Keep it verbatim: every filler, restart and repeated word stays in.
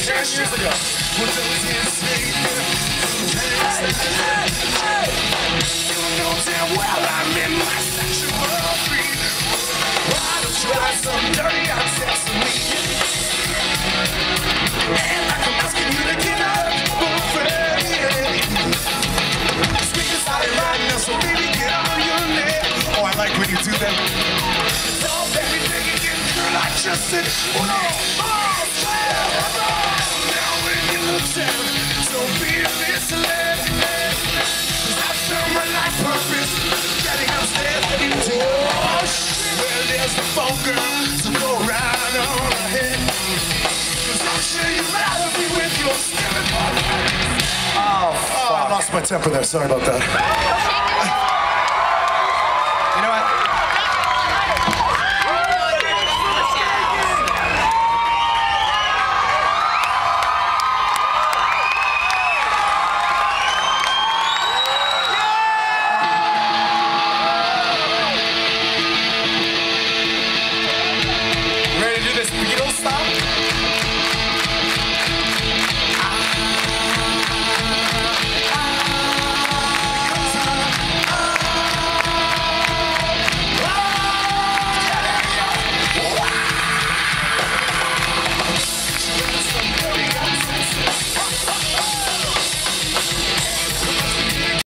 ten years ago. Well, those insane you know damn well I'm in my sexual freak. Why don't you try some dirty hot sex with me? And like I'm asking you to get up, buffet. Sweet inside right now, so baby get on your neck. Oh, I like when you do that. So baby, take it, get girl, I just said, oh no, oh, now when you look down, don't be misled. Cause I found my life purpose, getting upstairs, ready to go. Oh shit, well there's the phone girl, so go right on ahead. Cause I'm sure you'd rather be with your skinny body. Oh, fuck. Oh, I lost my temper there, sorry about that.